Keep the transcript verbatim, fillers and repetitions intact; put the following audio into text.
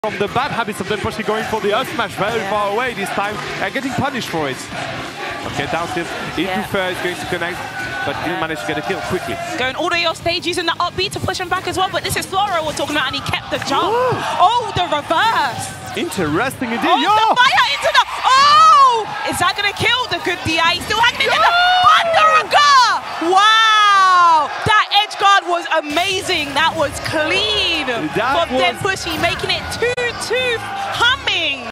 From the bad habits of them pushing, going for the up smash very yeah. far away this time, and getting punished for it. Okay, down tilt into yeah. fair is going to connect, but didn't yeah. manage to get a kill quickly. Going all the way off stage, using the upbeat to push him back as well, but this is Sora we're talking about, and he kept the jump. Ooh. Oh, the reverse! Interesting indeed. Oh, Yo! the fire into the... Oh! Is that going to kill the good D I? He's still hanging in the... Underagar! Wow! That Edgeguard was amazing. That was clean. That from was... Dead Bushy, making it two two humming.